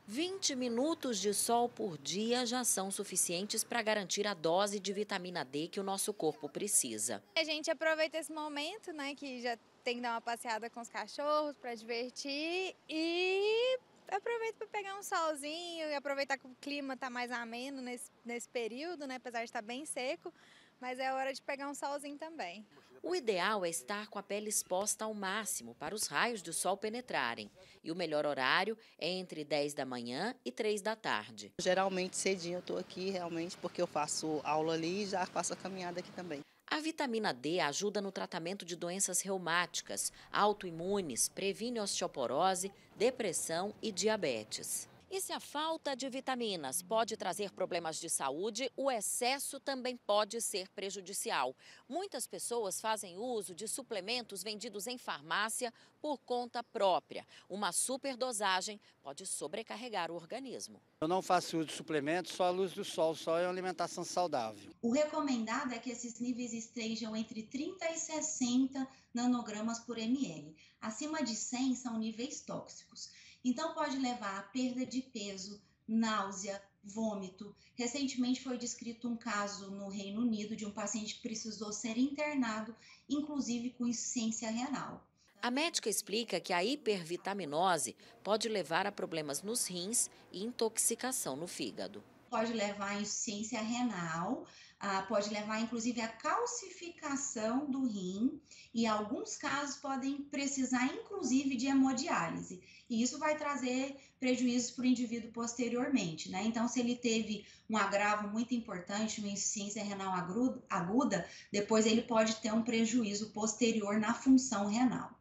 20 minutos de sol por dia já são suficientes para garantir a dose de vitamina D que o nosso corpo precisa. A gente aproveita esse momento, né, que já tem que dar uma passeada com os cachorros para divertir e aproveita para pegar um solzinho e aproveitar que o clima tá mais ameno nesse período, né, apesar de estar bem seco, mas é hora de pegar um solzinho também. O ideal é estar com a pele exposta ao máximo para os raios do sol penetrarem. E o melhor horário é entre 10 da manhã e 3 da tarde. Geralmente cedinho eu estou aqui realmente porque eu faço aula ali e já faço a caminhada aqui também. A vitamina D ajuda no tratamento de doenças reumáticas, autoimunes, previne osteoporose, depressão e diabetes. E se a falta de vitaminas pode trazer problemas de saúde, o excesso também pode ser prejudicial. Muitas pessoas fazem uso de suplementos vendidos em farmácia por conta própria. Uma superdosagem pode sobrecarregar o organismo. Eu não faço uso de suplementos, só a luz do sol, só é uma alimentação saudável. O recomendado é que esses níveis estejam entre 30 e 60 nanogramas por ml. Acima de 100 são níveis tóxicos. Então pode levar à perda de peso, náusea, vômito. Recentemente foi descrito um caso no Reino Unido de um paciente que precisou ser internado, inclusive com insuficiência renal. A médica explica que a hipervitaminose pode levar a problemas nos rins e intoxicação no fígado. Pode levar à insuficiência renal, pode levar inclusive à calcificação do rim e alguns casos podem precisar inclusive de hemodiálise. E isso vai trazer prejuízos para o indivíduo posteriormente, né? Então, se ele teve um agravo muito importante, uma insuficiência renal aguda, depois ele pode ter um prejuízo posterior na função renal.